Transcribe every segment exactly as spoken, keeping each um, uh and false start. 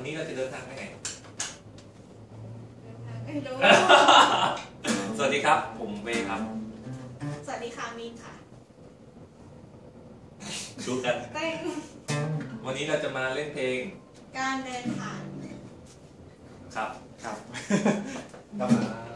วันนี้เราจะเดินทางไปไหนไม่รู้สวัสดีครับผมเวครับสวัสดีค่ะมีนค่ะดูกันเต้งวันนี้เราจะมาเล่นเพลงการเดินทางครับครับครับ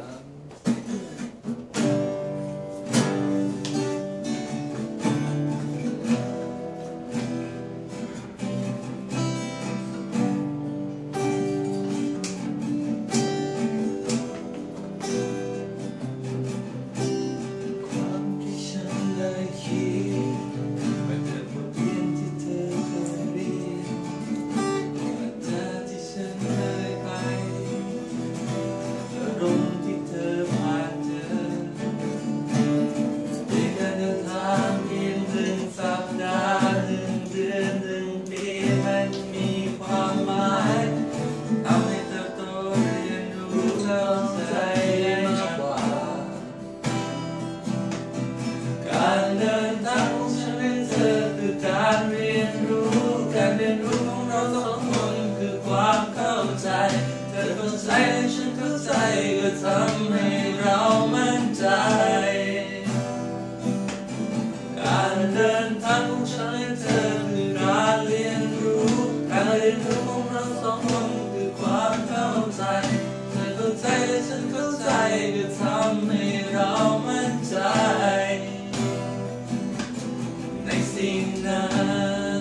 การเดินทางของฉันและเธอคือการเรียนรู้การเรียนรู้ของเราสองคนคือความเข้าใจเธอเข้าใจและฉันเข้าใจก็ทำให้เรามั่นใจการเดินทางของฉันและเธอคือการเรียนรู้การเรียนรู้ของเราสองคนคือความเข้าใจเธอเข้าใจและฉันเข้าใจก็ทำให้เรามั่นใจในสิ่งนั้น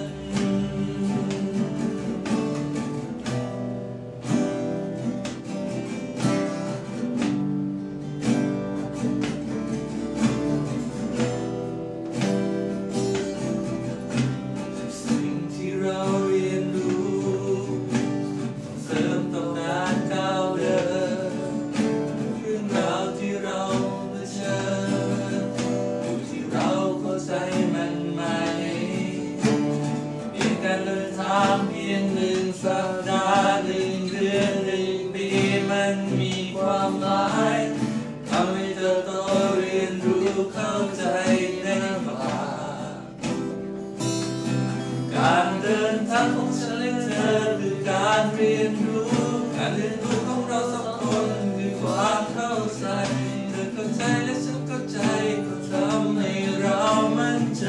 สิ่งที่เราเรียนรู้เสริมต่อการก้าวเดินเรื่องราวที่เราเผชิญอยู่ที่เราเข้าใจมันไหมเพียงการเดินทางเพียงหนึ่งสัปดาห์หนึ่งเดือนหนึ่งปีมันมีความหมายทำให้เธอโตเรียนรู้เข้าใจในบาการเดินทางของฉันและเธอคือการเรียนรู้การเรียนรู้ของเราสองคนคือความเข้าใจเธอเข้าใจและฉันเข้าใจก็ทำให้เรามั่นใจ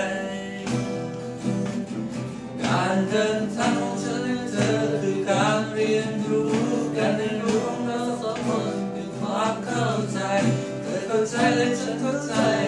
การเดินทางของฉันและเธอคือการเรียนรู้การเรียนรู้ของเราสองคนคือความเข้าใจเธอเข้าใจและฉันเข้าใจ